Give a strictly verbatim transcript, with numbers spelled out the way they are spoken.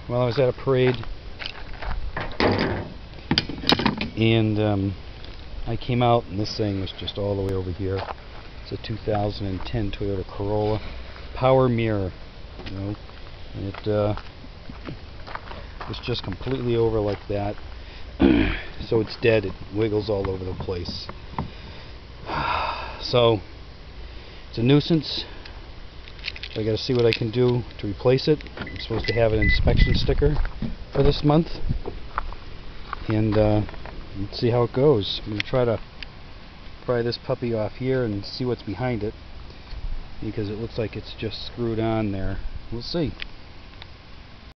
Well, I was at a parade, and um, I came out, and this thing was just all the way over here. It's a two thousand ten Toyota Corolla, power mirror, you know, and it uh, was just completely over like that. So it's dead. It wiggles all over the place. So it's a nuisance. I got to see what I can do to replace it. I'm supposed to have an inspection sticker for this month, and uh, let's see how it goes. I'm going to try to pry this puppy off here and see what's behind it, because it looks like it's just screwed on there. We'll see.